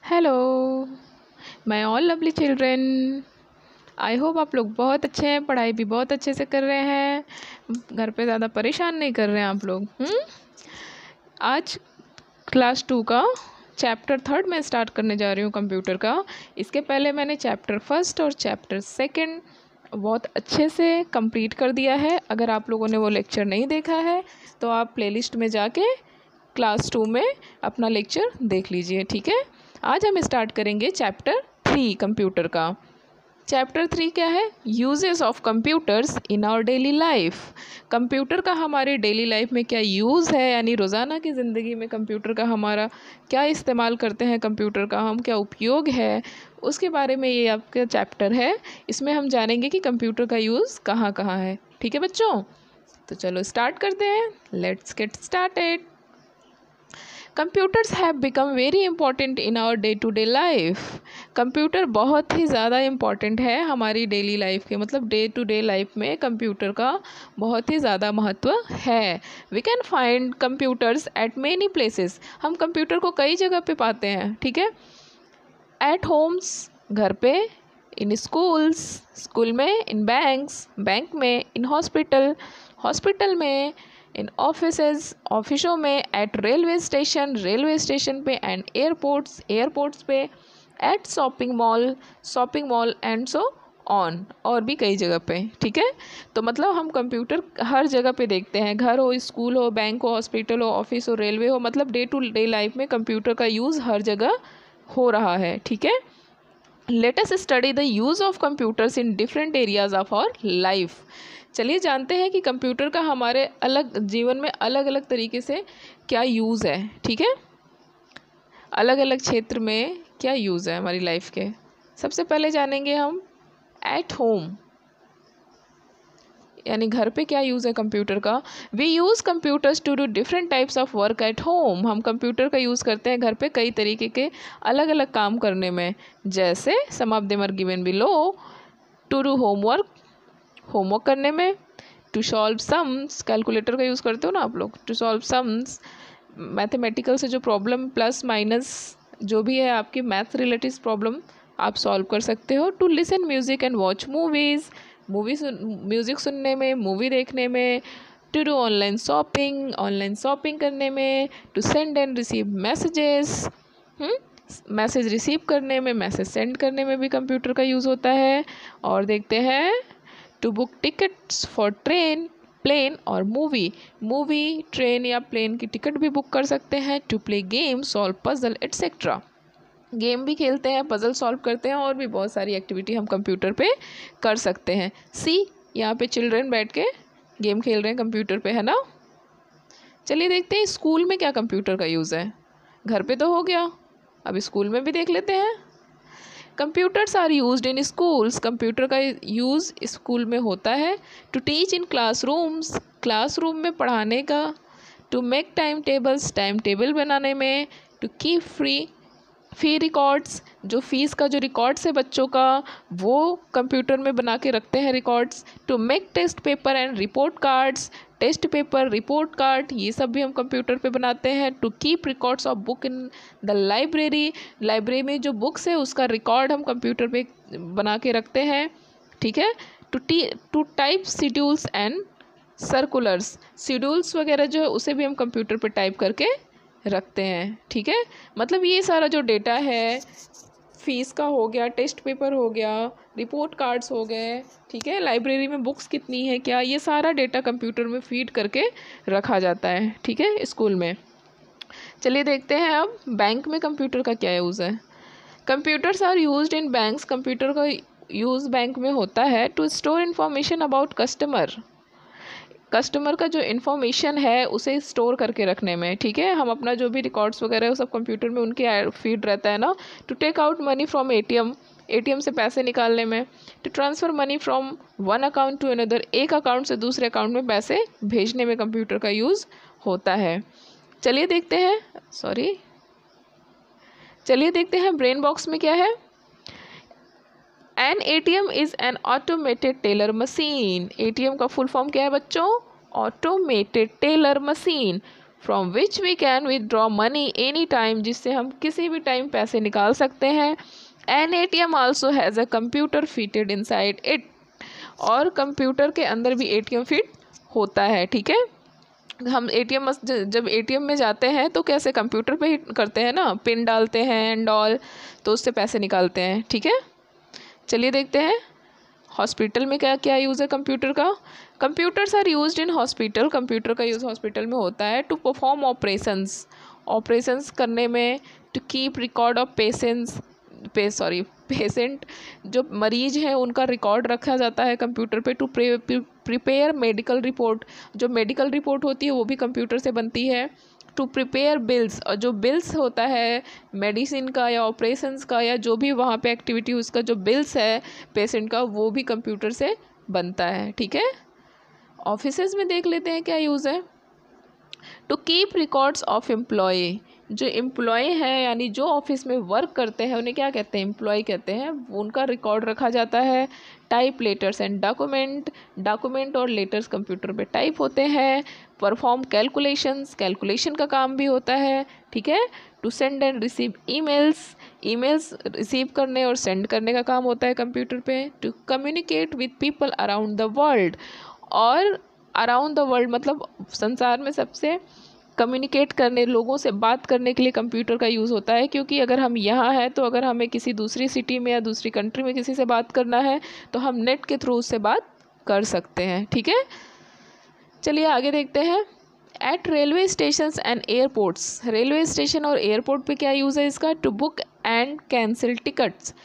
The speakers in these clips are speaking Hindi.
Hello my all lovely children. I hope आप लोग बहुत अच्छे हैं, पढ़ाई भी बहुत अच्छे से कर रहे हैं, घर पे ज़्यादा परेशान नहीं कर रहे हैं आप लोग। आज क्लास 2 का चैप्टर 3 में स्टार्ट करने जा रही हूँ कंप्यूटर का। इसके पहले मैंने चैप्टर 1 और चैप्टर 2 बहुत अच्छे से कंप्लीट कर दिया है। अगर आप लोगों ने वो लेक्चर नहीं देखा है तो आप प्लेलिस्ट में जाके क्लास 2 में अपना लेक्चर देख लीजिए, ठीक है। आज हम स्टार्ट करेंगे चैप्टर 3 कंप्यूटर का। चैप्टर 3 क्या है? Uses of computers in our daily life. Computer का हमारे डेली लाइफ में क्या यूज़ है, यानी रोज़ाना की ज़िंदगी में कंप्यूटर का हमारा क्या इस्तेमाल करते हैं, कंप्यूटर का हम क्या उपयोग है, उसके बारे में ये आपका चैप्टर है। इसमें हम जानेंगे कि कंप्यूटर का यूज़ कहाँ कहाँ है, ठीक है बच्चों। तो चलो स्टार्ट करते हैं, let's get started. Computers have become very important in our day to day life. Computer बहुत ही ज़्यादा इम्पॉर्टेंट है हमारी डेली लाइफ के, मतलब डे टू डे लाइफ में कंप्यूटर का बहुत ही ज़्यादा महत्व है। We can find computers at many places. हम कंप्यूटर को कई जगह पे पाते हैं, ठीक है। एट होम्स, घर पे, इन स्कूल्स, स्कूल में, इन बैंक्स, बैंक में, इन हॉस्पिटल, हॉस्पिटल में, इन ऑफिसेज, ऑफिसों में, at railway station, railway station पे, एंड एयरपोर्ट्स, एयरपोर्ट्स पे, at shopping mall and so on, और भी कई जगह पे, ठीक है। तो मतलब हम कंप्यूटर हर जगह पे देखते हैं, घर हो, स्कूल हो, बैंक हो, हॉस्पिटल हो, ऑफिस हो, रेलवे हो, मतलब डे टू डे लाइफ में कंप्यूटर का यूज़ हर जगह हो रहा है, ठीक है। Let us study the use of computers in different areas of our life. चलिए जानते हैं कि कंप्यूटर का हमारे अलग जीवन में अलग अलग तरीके से क्या यूज़ है, ठीक है। अलग अलग क्षेत्र में क्या यूज़ है हमारी लाइफ के। सबसे पहले जानेंगे हम एट होम, यानी घर पे क्या यूज़ है कंप्यूटर का। We use computers to do different types of work at home. हम कंप्यूटर का यूज़ करते हैं घर पे कई तरीके के अलग अलग काम करने में। जैसे some of them are given below. To do homework करने में, टू सॉल्व सम्स, कैलकुलेटर का यूज़ करते हो ना आप लोग, टू सॉल्व सम्स, मैथमेटिकल से जो प्रॉब्लम प्लस माइनस जो भी है आपकी मैथ रिलेटेड प्रॉब्लम आप सॉल्व कर सकते हो। To listen music and watch movies, music सुनने में, मूवी देखने में। टू डू ऑनलाइन शॉपिंग करने में। To send and receive messages, message receive करने में, मैसेज सेंड करने में भी कंप्यूटर का यूज़ होता है। और देखते हैं to book tickets for train, plane और मूवी, ट्रेन या प्लेन की टिकट भी बुक कर सकते हैं। To play game, solve puzzle etcetera, game भी खेलते हैं, पजल सॉल्व करते हैं, और भी बहुत सारी एक्टिविटी हम कंप्यूटर पे कर सकते हैं। सी, यहाँ पे चिल्ड्रन बैठ के गेम खेल रहे हैं कंप्यूटर पे, है ना। चलिए देखते हैं स्कूल में क्या कंप्यूटर का यूज़ है। घर पे तो हो गया, अब स्कूल में भी देख लेते हैं। Computers are used in schools. Computer का यूज़ स्कूल में होता है। To teach in classrooms, classroom में पढ़ाने का। टू मेक टाइम टेबल बनाने में। टू कीप फी रिकॉर्ड्स, जो फीस का जो रिकॉर्ड्स है बच्चों का वो कंप्यूटर में बना के रखते हैं records. To make test paper and report cards, test paper, report card, ये सब भी हम कंप्यूटर पे बनाते हैं। To keep records of book in the library में जो बुक्स है उसका रिकॉर्ड हम कंप्यूटर पे बना के रखते हैं, ठीक है। To type schedules and circulars, schedules वगैरह जो है उसे भी हम कंप्यूटर पे टाइप करके रखते हैं, ठीक है। मतलब ये सारा जो डेटा है, फीस का हो गया, टेस्ट पेपर हो गया, रिपोर्ट कार्ड्स हो गए, ठीक है, लाइब्रेरी में बुक्स कितनी है क्या, ये सारा डेटा कंप्यूटर में फीड करके रखा जाता है, ठीक है, स्कूल में। चलिए देखते हैं अब बैंक में कंप्यूटर का क्या यूज़ है। Computers are used in banks. Computer का यूज़ बैंक में होता है to store information about customer का जो इन्फॉर्मेशन है उसे स्टोर करके रखने में, ठीक है। हम अपना जो भी रिकॉर्ड्स वगैरह है वो सब कंप्यूटर में उनके फीड रहता है ना। To take out money from ATM से पैसे निकालने में। To transfer money from one account to another, एक अकाउंट से दूसरे अकाउंट में पैसे भेजने में कंप्यूटर का यूज़ होता है। चलिए देखते हैं ब्रेन बॉक्स में क्या है। An ATM is an automated teller machine. ATM का फुल फॉर्म क्या है बच्चों? Automated teller machine. From which we can withdraw money any time, जिससे हम किसी भी टाइम पैसे निकाल सकते हैं। An ATM also has a computer fitted inside it, और कंप्यूटर के अंदर भी ATM फिट होता है, ठीक है। हम जब ATM में जाते हैं तो कैसे कंप्यूटर पे ही करते हैं ना, पिन डालते हैं एंड ऑल, तो उससे पैसे निकालते हैं, ठीक है। चलिए देखते हैं हॉस्पिटल में क्या क्या यूज़ है कंप्यूटर का। Computers are used in hospital, computer का यूज़ हॉस्पिटल में होता है टू परफॉर्म ऑपरेशंस करने में, to keep record of patient जो मरीज हैं उनका रिकॉर्ड रखा जाता है कंप्यूटर पे, टू प्रिपेयर मेडिकल रिपोर्ट, जो मेडिकल रिपोर्ट होती है वो भी कंप्यूटर से बनती है। टू प्रिपेयर बिल्स, और जो बिल्स होता है मेडिसिन का या ऑपरेशंस का या जो भी वहाँ पे एक्टिविटी उसका जो बिल्स है पेशेंट का, वो भी कंप्यूटर से बनता है, ठीक है। ऑफिसेज में देख लेते हैं क्या यूज़ है। To keep records of employ, जो एम्प्लॉय हैं यानी जो ऑफिस में वर्क करते हैं उन्हें क्या कहते हैं, एम्प्लॉय कहते हैं, उनका रिकॉर्ड रखा जाता है। टाइप लेटर्स एंड डॉक्यूमेंट और लेटर्स कंप्यूटर पे टाइप होते हैं। परफॉर्म कैलकुलेशन का काम भी होता है, ठीक है। To send and receive emails receive करने और सेंड करने का काम होता है कंप्यूटर पे। To communicate with people around the world, और अराउंड द वर्ल्ड मतलब संसार में सबसे कम्युनिकेट करने, लोगों से बात करने के लिए कंप्यूटर का यूज़ होता है। क्योंकि अगर हम यहाँ हैं तो अगर हमें किसी दूसरी सिटी में या दूसरी कंट्री में किसी से बात करना है तो हम नेट के थ्रू उससे बात कर सकते हैं, ठीक है। चलिए आगे देखते हैं। At railway station and airports, railway station और एयरपोर्ट पे क्या यूज़ है इसका। To book and cancel tickets,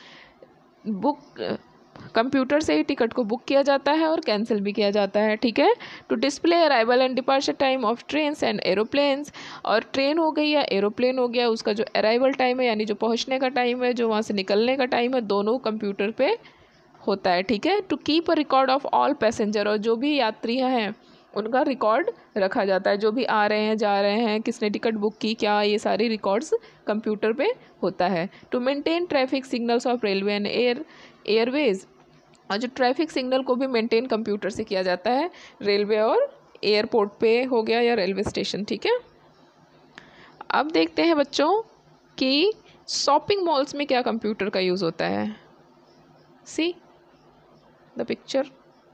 computer से ही टिकट को बुक किया जाता है और कैंसिल भी किया जाता है, ठीक है। To display arrival and departure time of trains and aeroplanes, और ट्रेन हो गई या एरोप्लेन हो गया उसका जो अराइवल टाइम है यानी जो पहुंचने का टाइम है, जो वहाँ से निकलने का टाइम है, दोनों कंप्यूटर पे होता है, ठीक है। To keep a record of all passenger, और जो भी यात्री हैं उनका रिकॉर्ड रखा जाता है, जो भी आ रहे हैं जा रहे हैं, किसने टिकट बुक की क्या, ये सारी रिकॉर्ड्स कंप्यूटर पे होता है। To maintain traffic signals of railway and airways, और जो ट्रैफिक सिग्नल को भी मेंटेन कंप्यूटर से किया जाता है, रेलवे और एयरपोर्ट पे हो गया या रेलवे स्टेशन, ठीक है। अब देखते हैं बच्चों कि शॉपिंग मॉल्स में क्या कंप्यूटर का यूज़ होता है। See the picture.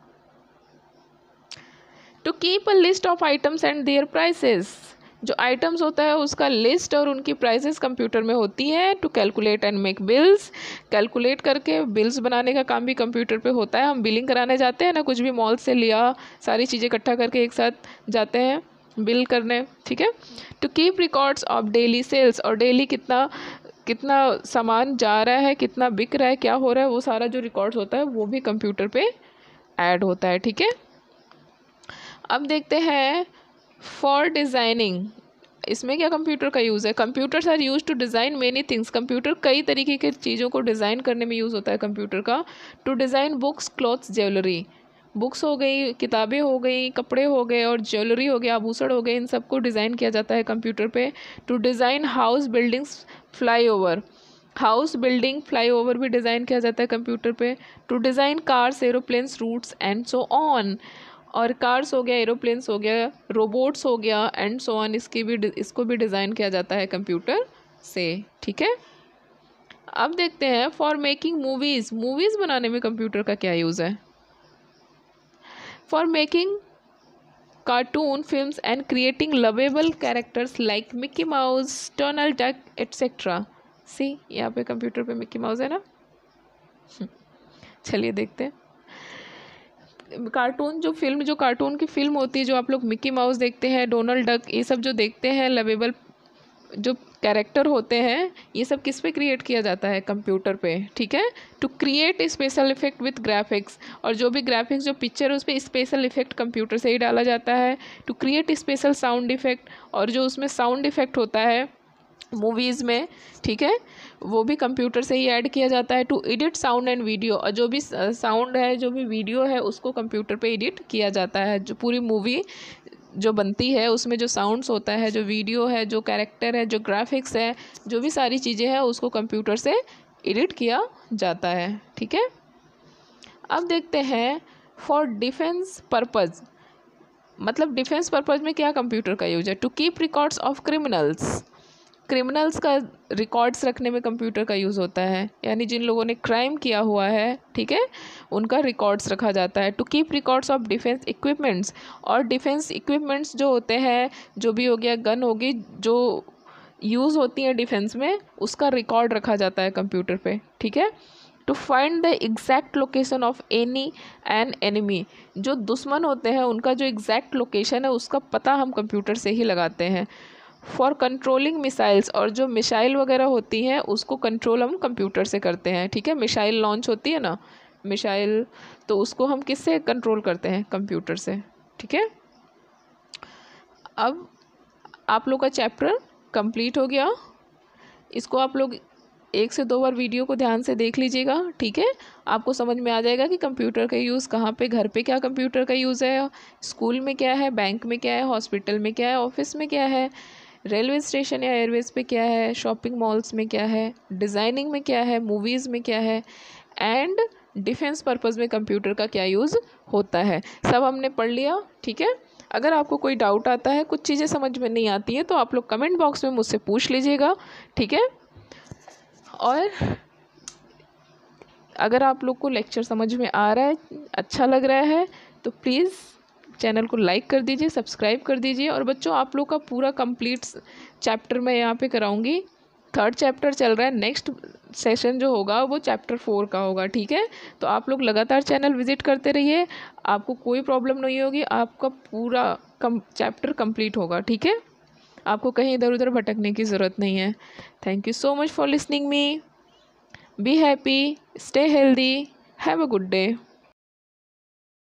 To keep a list of items and their prices, जो आइटम्स होता है उसका लिस्ट और उनकी प्राइसेस कंप्यूटर में होती है। To calculate and make bills, calculate करके बिल्स बनाने का काम भी कंप्यूटर पे होता है। हम बिलिंग कराने जाते हैं ना, कुछ भी मॉल से लिया, सारी चीज़ें इकट्ठा करके एक साथ जाते हैं बिल करने, ठीक है। To keep records of daily sales, और डेली कितना सामान जा रहा है, कितना बिक रहा है, क्या हो रहा है, वो सारा जो रिकॉर्ड्स होता है वो भी कंप्यूटर पे ऐड होता है, ठीक है। अब देखते हैं फॉर डिज़ाइनिंग, इसमें क्या कंप्यूटर का यूज़ है। Computers are use to design many things, computer कई तरीके के चीज़ों को डिज़ाइन करने में यूज़ होता है कंप्यूटर का। To design books, clothes, jewellery, books हो गई, किताबें हो गई, कपड़े हो गए और ज्वेलरी हो गया, आभूषण हो गए, इन सबको डिज़ाइन किया जाता है कंप्यूटर पे। To design house buildings, flyover, house building flyover भी डिज़ाइन किया जाता है कंप्यूटर पे। To design cars, aeroplanes, routes and so on, और कार्स हो गया, एरोप्लेन्स हो गया, रोबोट्स हो गया एंड सो ऑन, इसको भी डिज़ाइन किया जाता है कंप्यूटर से, ठीक है। अब देखते हैं फॉर मेकिंग मूवीज़ बनाने में कंप्यूटर का क्या यूज़ है। For making cartoon films and creating lovable characters like Mickey Mouse, Donald Duck etcetera. See यहाँ पे कंप्यूटर पे मिक्की माउस है ना। चलिए देखते हैं कार्टून जो कार्टून की फिल्म होती है, जो आप लोग मिक्की माउस देखते हैं, डोनाल्ड डक, ये सब जो देखते हैं, लवेबल जो कैरेक्टर होते हैं, ये सब किस पे क्रिएट किया जाता है, कंप्यूटर पे, ठीक है। To create special effect with graphics, और जो भी ग्राफिक्स जो पिक्चर है उस पर स्पेशल इफेक्ट कंप्यूटर से ही डाला जाता है। To create special sound effect, और जो उसमें साउंड इफेक्ट होता है मूवीज़ में, ठीक है, वो भी कंप्यूटर से ही ऐड किया जाता है। To edit sound and video, और जो भी साउंड है, जो भी वीडियो है, उसको कंप्यूटर पे एडिट किया जाता है। जो पूरी मूवी जो बनती है उसमें जो साउंड्स होता है, जो वीडियो है, जो कैरेक्टर है, जो ग्राफिक्स है, जो भी सारी चीज़ें हैं, उसको कंप्यूटर से एडिट किया जाता है, ठीक है। अब देखते हैं फॉर डिफेंस पर्पज़, मतलब डिफेंस पर्पज़ में क्या कंप्यूटर का यूज है? To keep records of criminals, criminals का रिकॉर्ड्स रखने में कंप्यूटर का यूज़ होता है, यानी जिन लोगों ने क्राइम किया हुआ है, ठीक है, उनका रिकॉर्ड्स रखा जाता है। To keep records of defence equipments, और डिफेंस इक्विपमेंट्स जो होते हैं, जो भी हो गया, गन होगी जो यूज़ होती है डिफेंस में, उसका रिकॉर्ड रखा जाता है कंप्यूटर पे, ठीक है। To find the exact location of any an enemy, जो दुश्मन होते हैं उनका जो एग्जैक्ट लोकेशन है उसका पता हम कंप्यूटर से ही लगाते हैं। फॉर कंट्रोलिंग मिसाइल्स, और जो मिसाइल वगैरह होती हैं उसको कंट्रोल हम कंप्यूटर से करते हैं, ठीक है। मिसाइल लॉन्च होती है ना, मिसाइल, तो उसको हम किससे कंट्रोल करते हैं? कंप्यूटर से, ठीक है। अब आप लोग का चैप्टर कंप्लीट हो गया। इसको आप लोग 1 से 2 बार वीडियो को ध्यान से देख लीजिएगा, ठीक है। आपको समझ में आ जाएगा कि कंप्यूटर का यूज़ कहाँ पे, घर पे क्या कंप्यूटर का यूज़ है, स्कूल में क्या है, बैंक में क्या है, हॉस्पिटल में क्या है, ऑफिस में क्या है, रेलवे स्टेशन या एयरवेज पे क्या है, शॉपिंग मॉल्स में क्या है, डिज़ाइनिंग में क्या है, मूवीज़ में क्या है, एंड डिफेंस पर्पज़ में कंप्यूटर का क्या यूज़ होता है, सब हमने पढ़ लिया, ठीक है। अगर आपको कोई डाउट आता है, कुछ चीज़ें समझ में नहीं आती हैं, तो आप लोग कमेंट बॉक्स में मुझसे पूछ लीजिएगा, ठीक है। और अगर आप लोग को लेक्चर समझ में आ रहा है, अच्छा लग रहा है, तो प्लीज़ चैनल को लाइक कर दीजिए, सब्सक्राइब कर दीजिए। और बच्चों, आप लोग का पूरा कंप्लीट चैप्टर मैं यहाँ पे कराऊंगी। 3rd चैप्टर चल रहा है, नेक्स्ट सेशन जो होगा वो चैप्टर 4 का होगा, ठीक है। तो आप लोग लगातार चैनल विजिट करते रहिए, आपको कोई प्रॉब्लम नहीं होगी, आपका पूरा चैप्टर कंप्लीट होगा, ठीक है। आपको कहीं इधर उधर भटकने की ज़रूरत नहीं है। Thank you so much for listening me. Be happy, stay healthy, have a good day.